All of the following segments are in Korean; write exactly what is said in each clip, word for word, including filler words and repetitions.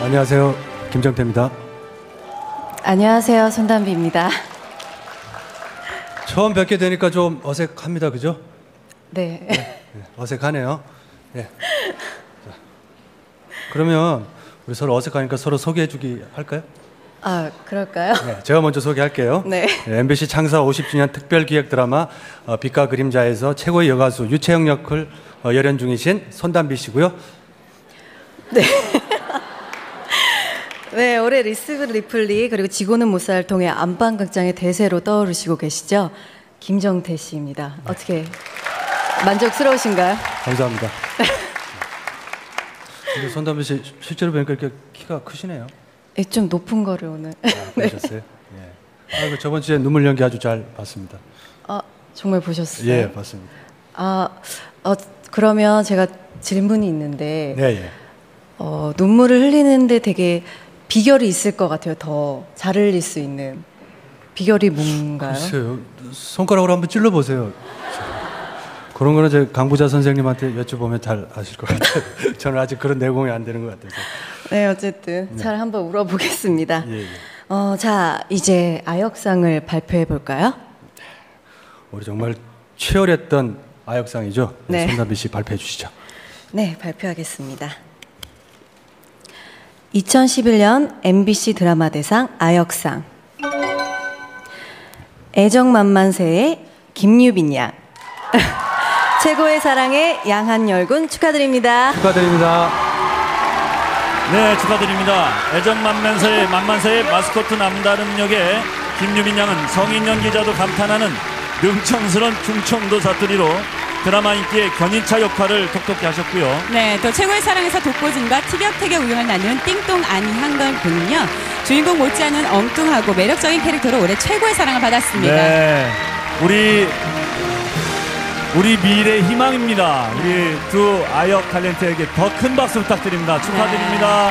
안녕하세요. 김정태입니다. 안녕하세요. 손담비입니다. 처음 뵙게 되니까 좀 어색합니다. 그죠? 네. 네, 네 어색하네요. 네. 자, 그러면 우리 서로 어색하니까 서로 소개해주기 할까요? 아, 그럴까요? 네, 제가 먼저 소개할게요. 네. 네, 엠비씨 창사 오십 주년 특별기획 드라마 어, 빛과 그림자에서 최고의 여가수 유채영 역을 어, 열연 중이신 손담비 씨고요. 네. 네, 올해 리스그 리플리 그리고 지고는 못 살 통해 안방극장의 대세로 떠오르시고 계시죠? 김정태 씨입니다. 네. 어떻게 만족스러우신가요? 감사합니다. 근데 손담비 씨 실제로 뵈니까 이렇게 키가 크시네요. 네, 좀 높은 거를 오늘. 아, 그러셨어요? 네. 아이고, 저번 주에 눈물 연기 아주 잘 봤습니다. 아, 정말 보셨어요? 예, 봤습니다. 아, 어, 그러면 제가 질문이 있는데, 네, 예. 어, 눈물을 흘리는데 되게 비결이 있을 것 같아요. 더 잘 흘릴 수 있는 비결이 뭔가요? 글쎄요, 손가락으로 한번 찔러 보세요. 그런 거는 제 강부자 선생님한테 여쭤보면 잘 아실 것 같아요. 저는 아직 그런 내공이 안 되는 것 같아서. 네, 어쨌든 네. 잘 한번 울어보겠습니다. 예, 예. 어, 자, 이제 아역상을 발표해 볼까요? 우리 정말 치열했던 아역상이죠. 네. 손담비 씨 발표해 주시죠. 네, 발표하겠습니다. 이천십일 년 엠비씨 드라마 대상 아역상 애정만만세의 김유빈 양 최고의 사랑의 양한열군 축하드립니다. 축하드립니다. 네, 축하드립니다. 애정만만세의 만만세의 마스코트 남다른 역의 김유빈 양은 성인 연기자도 감탄하는 능청스런 중청도 사투리로 드라마 인기의 견인차 역할을 톡톡히 하셨고요. 네, 또 최고의 사랑에서 독보진과 티격태격 우승을 나눈 띵동 안희한걸 군은요, 주인공 못지않은 엉뚱하고 매력적인 캐릭터로 올해 최고의 사랑을 받았습니다. 네, 우리 우리 미래 희망입니다. 우리 두 아역 탤런트에게 더 큰 박수 부탁드립니다. 축하드립니다.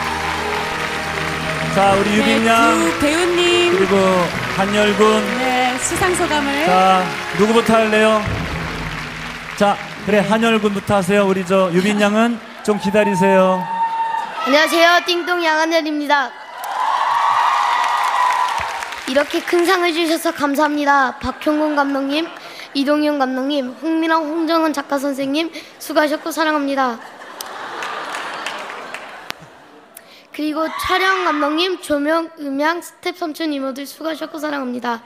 네. 자, 우리 유빈 양, 네, 두 배우님 그리고 한열군. 네, 수상 소감을. 자, 누구부터 할래요? 자, 그래, 한열군부터 하세요. 우리 저 유빈 양은 좀 기다리세요. 안녕하세요. 띵동 양한열입니다. 이렇게 큰 상을 주셔서 감사합니다. 박형곤 감독님, 이동현 감독님, 홍민아, 홍정은 작가 선생님 수고하셨고 사랑합니다. 그리고 촬영 감독님, 조명, 음향, 스텝 삼촌 이모들 수고하셨고 사랑합니다.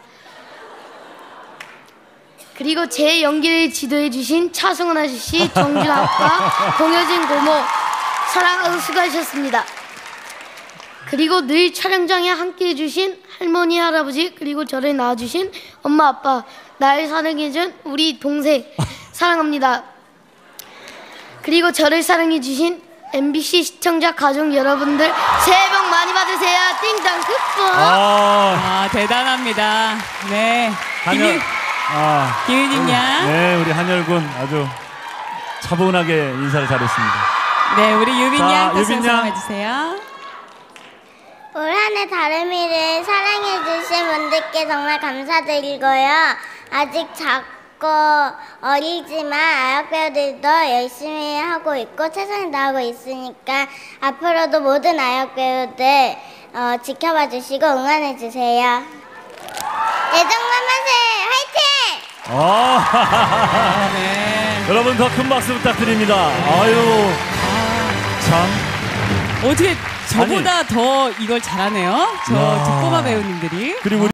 그리고 제 연기를 지도해 주신 차승원 아저씨, 정준 아빠, 동효진 고모 사랑하고 수고하셨습니다. 그리고 늘 촬영장에 함께해 주신 할머니, 할아버지, 그리고 저를 낳아주신 엄마, 아빠, 날 사랑해준 우리 동생 사랑합니다. 그리고 저를 사랑해 주신 엠비씨 시청자 가족 여러분들 새해 복 많이 받으세요. 띵땅 끝부. 아, 아, 대단합니다. 네, 한열, 아, 김유빈 양. 네, 우리 한열군 아주 차분하게 인사를 잘했습니다. 네, 우리 유빈 자, 양 다시 유빈 양. 소감해 주세요. 올 한 해 다름이를 사랑해주신 분들께 정말 감사드리고요. 아직 작고 어리지만 아역 배우들도 열심히 하고 있고 최선을 다하고 있으니까 앞으로도 모든 아역 배우들 어, 지켜봐 주시고 응원해 주세요. 애정만만세 화이팅! 아, 네. 여러분 더 큰 박수 부탁드립니다. 아유, 참. 어떻게 저보다 더 이걸 잘하네요. 저 야. 뒷꼬마 배우님들이. 그리고 우리